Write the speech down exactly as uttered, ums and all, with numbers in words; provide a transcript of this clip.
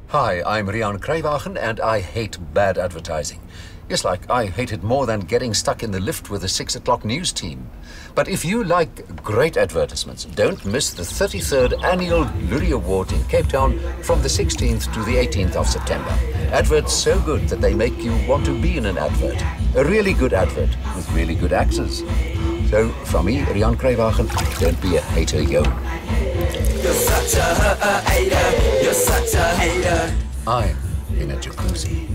Hi, I'm Rian Kruiwagen and I hate bad advertising. Yes, like I hate it more than getting stuck in the lift with the six o'clock news team. But if you like great advertisements, don't miss the thirty-third Annual Loeries Award in Cape Town from the sixteenth to the eighteenth of September. Adverts so good that they make you want to be in an advert. A really good advert with really good actors. So, from me, Rian Kruiwagen, don't be a hater, yo. You're such a hater, you're such a hater. I'm in a jacuzzi.